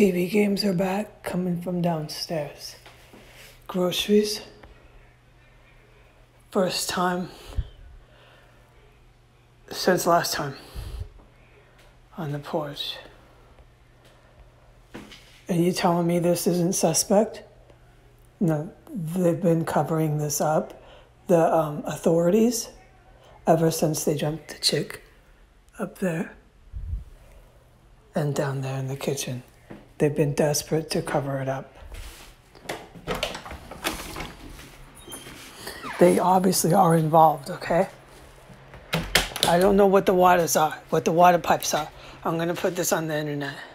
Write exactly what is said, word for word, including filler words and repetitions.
T V games are back, coming from downstairs. Groceries. First time since last time on the porch. And you telling me this isn't suspect? No, they've been covering this up, the um, authorities, ever since they jumped the chick up there and down there in the kitchen. They've been desperate to cover it up. They obviously are involved, okay? I don't know what the waters are, what the water pipes are. I'm gonna put this on the internet.